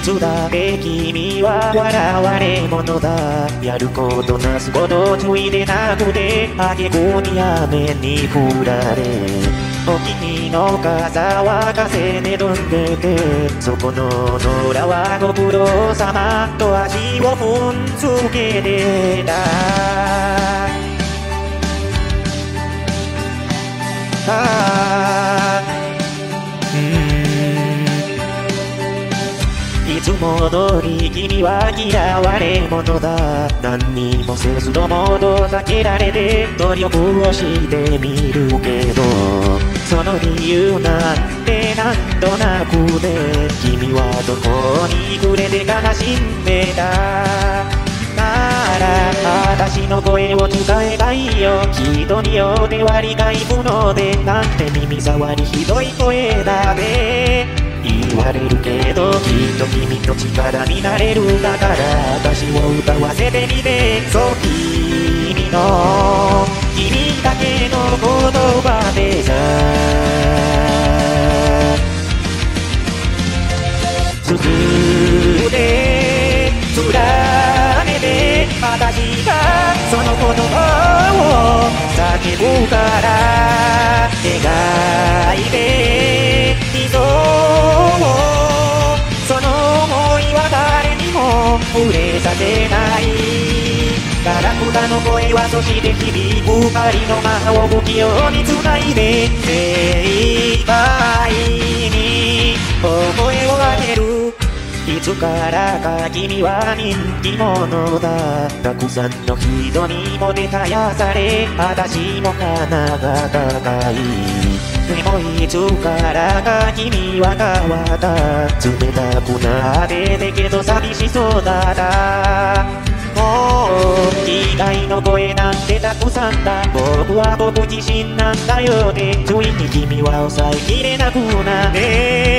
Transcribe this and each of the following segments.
つだって君は笑われ者だ。やることなすことついでなくて、あげくに雨に降られ、お君の傘は風で飛んでて、そこの野良はご苦労様と足を踏んづけてた。いつも通り君は嫌われ者だ。何にもせずとも遠ざけられて努力をしてみるけど、その理由なんてなんとなくで、君はどこに暮れて悲しんでた。なら私の声を伝えたいよ。人によっては理解不能で、なんて耳障りひどい声だね言われるけど、きっと君の力になれる。だから私を歌わせてみて。そう、君だけの言葉でさ、すぐで連ねて私がその言葉を叫ぶから、描いてみそう。その想いは誰にも触れさせない。ガラクタの声はそして響く針の魔を不器用に繋いで、精一杯に大声を上げる。いつからか君は人気者だ。たくさんの人にもてはやされ、私も鼻が高い。でもいつからか君は変わった。冷たくなっててけど寂しそうだった。もう機械の声なんてたくさんだ。僕は僕自身なんだよってついに君は抑えきれなくなって、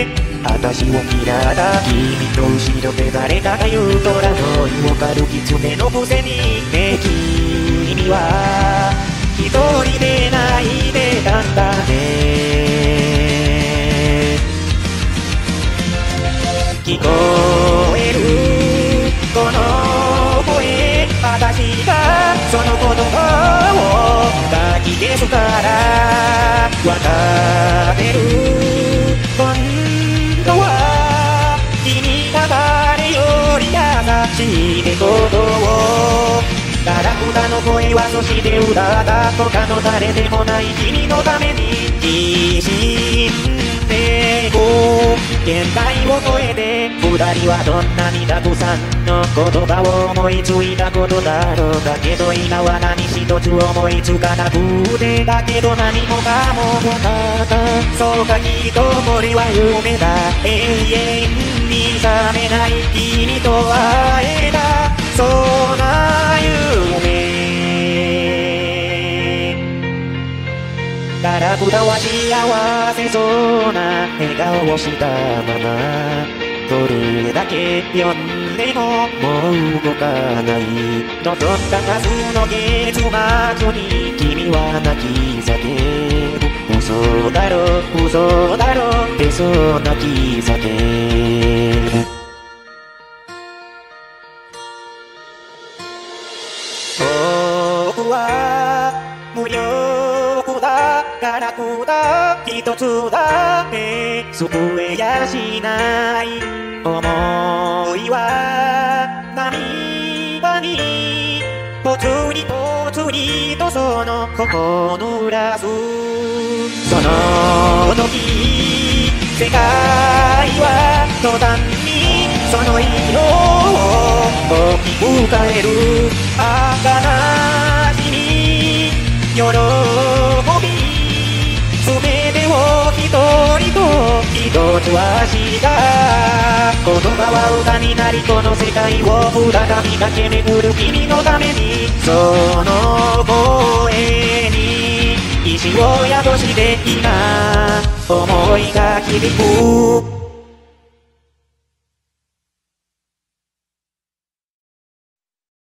私を嫌った君の後ろで誰かが言う虎の胃を狩る狐のくせにね、君は一人で泣いてたんだね。聞こえるこの声、私がその言葉を書き消すからわかってる。今度は君が誰より優しいってことを。ガラクタの声はそして歌った他の誰でもない君のためにきしんでこう。限界を超えて二人はどんなにたくさんの言葉を思いついたことだろう。だけど今は何一つ思いつかなくて、だけど何もかもよかった。そうか、きっとこれは夢だ。永遠に覚めない君と会えた、そんな夢。ガラクタは幸せそうな笑顔をしたまま、どれだけ読んでももう動かない。望んだはずの月末に君は泣き叫ぶ。嘘だろ嘘だろってそう泣き叫ぶ。僕は無力だ、ガラクタ一つだって救えやしない。想いは涙にぽつりぽつりとその頬を濡らす。その時世界は途端にその色を大きく変える。儚しみ喜びすべてを一人と一つはした言葉は歌になり、この世界を再び駆け巡る君のために。その声に意志を宿して今思いが響く。